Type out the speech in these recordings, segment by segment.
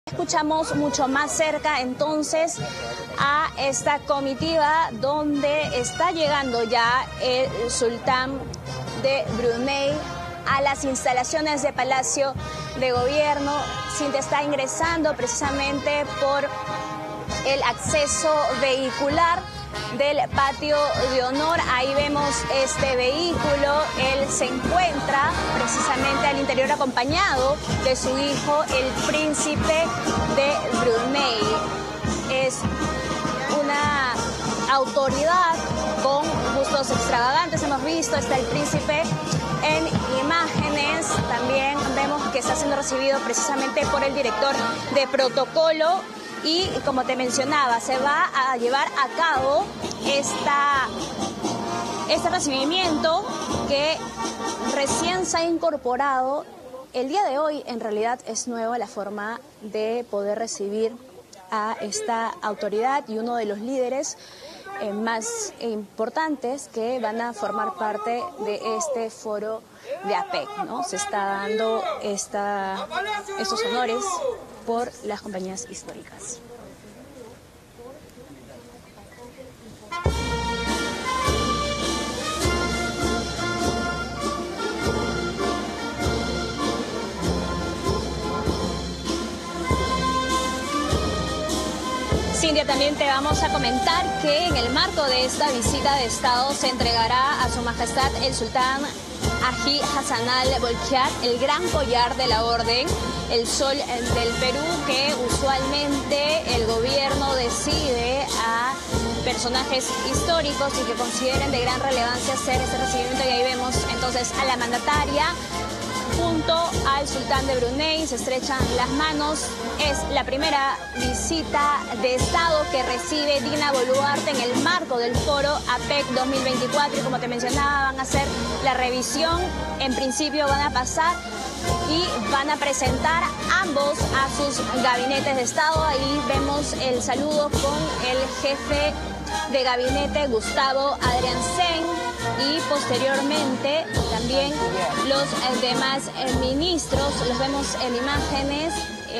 Escuchamos mucho más cerca entonces a esta comitiva donde está llegando ya el sultán de Brunei a las instalaciones de Palacio de Gobierno. Cintia está ingresando precisamente por el acceso vehicular del patio de honor. Ahí vemos este vehículo. Él se encuentra precisamente al interior acompañado de su hijo, el príncipe de Brunei. Es una autoridad con gustos extravagantes. Hemos visto, está el príncipe en imágenes. También vemos que está siendo recibido precisamente por el director de protocolo. Y como te mencionaba, se va a llevar a cabo este recibimiento que recién se ha incorporado. El día de hoy en realidad es nueva la forma de poder recibir a esta autoridad y uno de los líderes más importantes que van a formar parte de este foro de APEC, ¿no? Se está dando estos honores por las compañías históricas. Cintia, también te vamos a comentar que en el marco de esta visita de Estado se entregará a Su Majestad el Sultán Haji Hassanal Bolkiah el gran collar de la Orden, el Sol del Perú, que usualmente el gobierno decide a personajes históricos y que consideren de gran relevancia hacer este recibimiento. Y ahí vemos entonces a la mandataria junto al sultán de Brunei, se estrechan las manos. Es la primera visita de Estado que recibe Dina Boluarte en el marco del foro APEC 2024 y como te mencionaba van a hacer la revisión. En principio van a pasar y van a presentar ambos a sus gabinetes de Estado. Ahí vemos el saludo con el jefe de gabinete Gustavo Adriansen y posteriormente también los demás ministros. Los vemos en imágenes.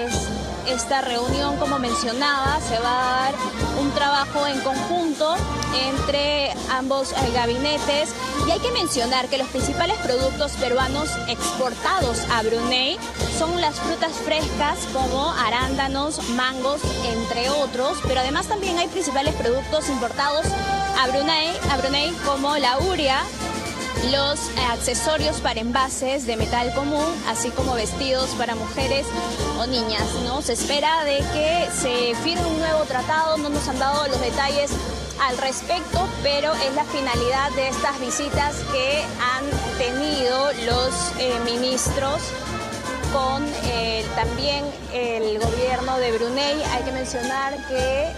Esta reunión, como mencionaba, se va a dar un trabajo en conjunto entre ambos gabinetes. Y hay que mencionar que los principales productos peruanos exportados a Brunei son las frutas frescas como arándanos, mangos, entre otros. Pero además también hay principales productos importados a Brunei como la urea, los accesorios para envases de metal común, así como vestidos para mujeres o niñas, ¿no? Se espera de que se firme un nuevo tratado. No nos han dado los detalles al respecto, pero es la finalidad de estas visitas que han tenido los ministros con también el gobierno de Brunei. Hay que mencionar que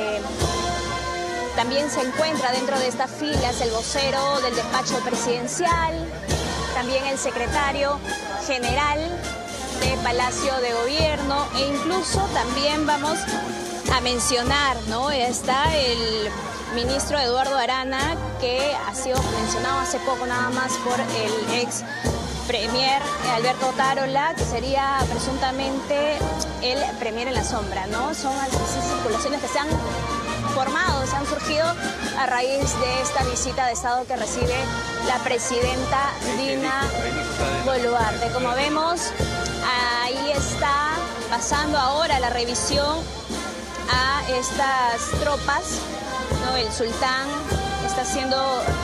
también se encuentra dentro de estas filas el vocero del despacho presidencial, también el secretario general de Palacio de Gobierno e incluso también vamos a mencionar, ¿no? Está el ministro Eduardo Arana, que ha sido mencionado hace poco nada más por el ex premier Alberto Otárola, que sería presuntamente el premier en la sombra, ¿no? Son las circulaciones que se han formado, se han surgido a raíz de esta visita de Estado que recibe la presidenta Dina Boluarte. Como vemos, ahí está pasando ahora la revisión a estas tropas, ¿no? El sultán está haciendo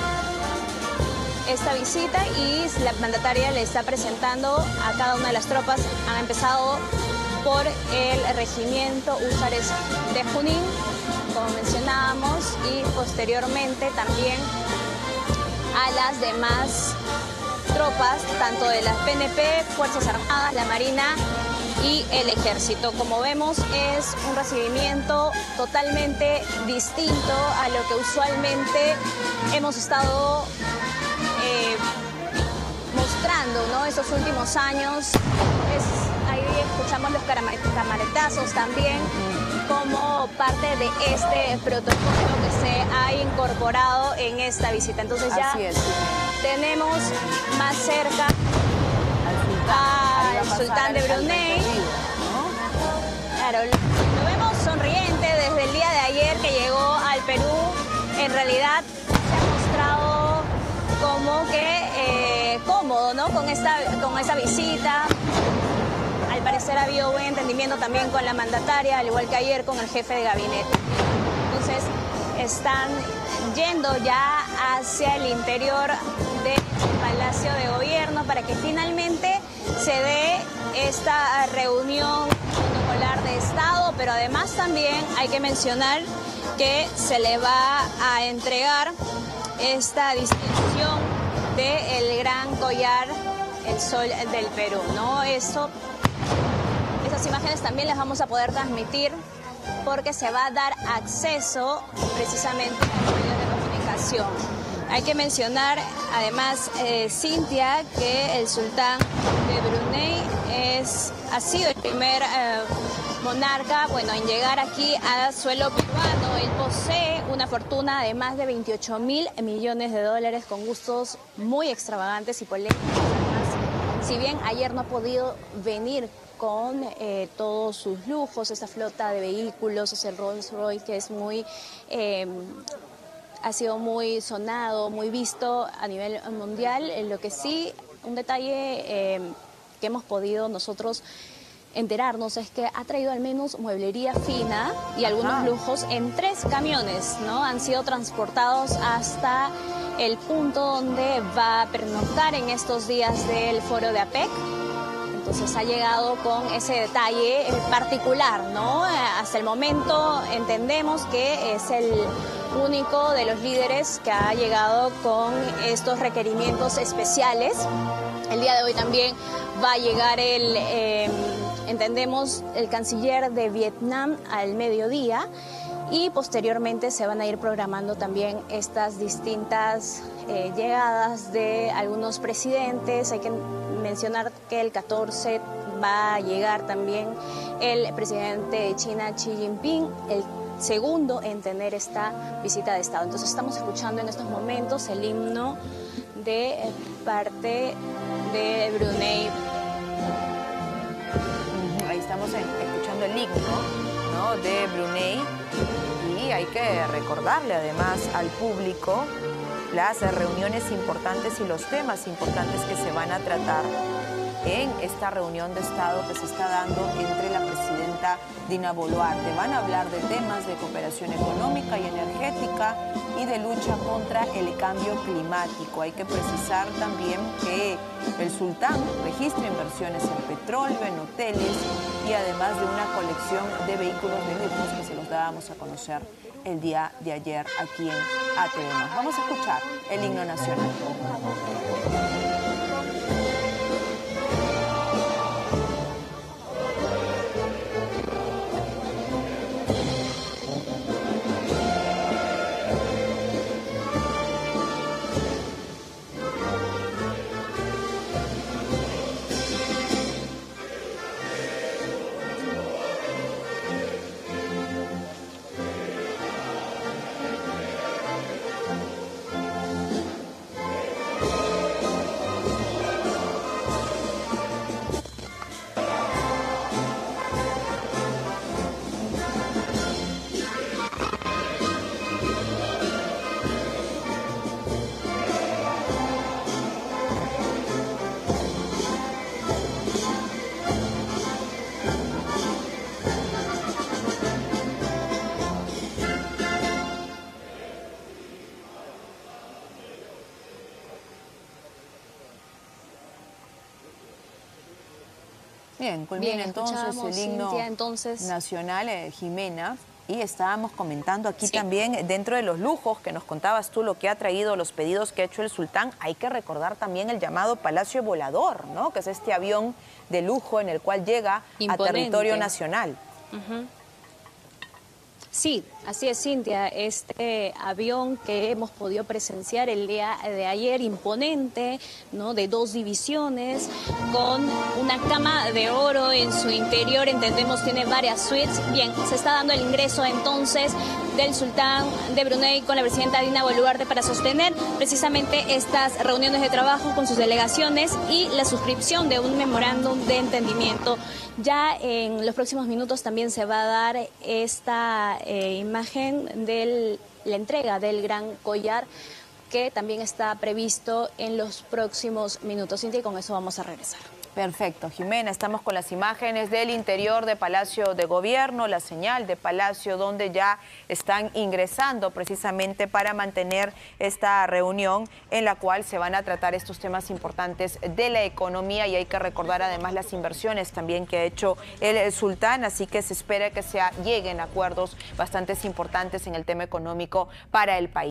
esta visita y la mandataria le está presentando a cada una de las tropas. Han empezado por el regimiento Húsares de Junín, como mencionábamos, y posteriormente también a las demás tropas, tanto de las PNP, Fuerzas Armadas, la Marina y el Ejército. Como vemos, es un recibimiento totalmente distinto a lo que usualmente hemos estado mostrando, ¿no? Estos últimos años. Ahí escuchamos los camaretazos también como parte de este protocolo que se ha incorporado en esta visita. Entonces ya tenemos más cerca al sultán de Brunei, Claro, lo vemos sonriente desde el día de ayer que llegó al Perú. En realidad se ha mostrado como que cómodo, ¿no? Con esa visita. Al parecer ha habido buen entendimiento también con la mandataria, al igual que ayer con el jefe de gabinete. Entonces están yendo ya hacia el interior del Palacio de Gobierno para que finalmente se dé esta reunión protocolar de Estado, pero además también hay que mencionar que se le va a entregar esta distinción del Gran Collar, el Sol del Perú, ¿no? Esas imágenes también las vamos a poder transmitir porque se va a dar acceso precisamente a los medios de comunicación. Hay que mencionar además, Cintia, que el sultán de Brunei ha sido el primer monarca, bueno, en llegar aquí a suelo peruano. Él posee una fortuna de más de 28.000 millones de dólares con gustos muy extravagantes y polémicos. Además, si bien ayer no ha podido venir con todos sus lujos, esta flota de vehículos, ese Rolls Royce que es ha sido muy sonado, muy visto a nivel mundial. Lo que sí, un detalle que hemos podido nosotros enterarnos es que ha traído al menos mueblería fina y algunos lujos en 3 camiones, ¿no? Han sido transportados hasta el punto donde va a pernoctar en estos días del foro de APEC. Entonces ha llegado con ese detalle particular, ¿no? Hasta el momento entendemos que es el único de los líderes que ha llegado con estos requerimientos especiales. El día de hoy también va a llegar entendemos, el canciller de Vietnam al mediodía y posteriormente se van a ir programando también estas distintas llegadas de algunos presidentes. Hay que mencionar que el 14 va a llegar también el presidente de China, Xi Jinping, el segundo en tener esta visita de Estado. Entonces estamos escuchando en estos momentos el himno de parte de Brunei. Ahí estamos escuchando el himno, ¿no?, de Brunei, y hay que recordarle además al público las reuniones importantes y los temas importantes que se van a tratar en esta reunión de Estado que se está dando entre la presidenta Dina Boluarte. Van a hablar de temas de cooperación económica y energética y de lucha contra el cambio climático. Hay que precisar también que el sultán registra inversiones en petróleo, en hoteles y además de una colección de vehículos de lujo que se los dábamos a conocer el día de ayer aquí en ATV+. Vamos a escuchar el himno nacional. Bien, culmina entonces el himno nacional, Jimena, y estábamos comentando aquí también, dentro de los lujos que nos contabas tú, lo que ha traído, los pedidos que ha hecho el sultán, hay que recordar también el llamado Palacio Volador, ¿no?, que es este avión de lujo en el cual llega a territorio nacional. Sí, así es, Cintia, este avión que hemos podido presenciar el día de ayer, imponente, ¿no?, de 2 divisiones, con una cama de oro en su interior, entendemos tiene varias suites. Bien, se está dando el ingreso entonces del sultán de Brunei con la presidenta Dina Boluarte para sostener precisamente estas reuniones de trabajo con sus delegaciones y la suscripción de un memorándum de entendimiento. Ya en los próximos minutos también se va a dar esta imagen de la entrega del Gran Collar, que también está previsto en los próximos minutos. Cintia, y con eso vamos a regresar. Perfecto, Jimena, estamos con las imágenes del interior de Palacio de Gobierno, la señal de Palacio, donde ya están ingresando precisamente para mantener esta reunión en la cual se van a tratar estos temas importantes de la economía, y hay que recordar además las inversiones también que ha hecho el sultán, así que se espera que lleguen a acuerdos bastante importantes en el tema económico para el país.